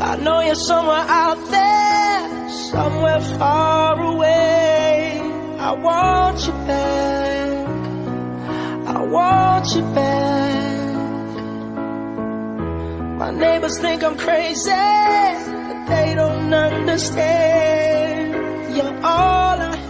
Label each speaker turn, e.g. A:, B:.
A: I know you're somewhere out there, somewhere far away. I want you back, I want you back. My neighbors think I'm crazy, but they don't understand. You're all I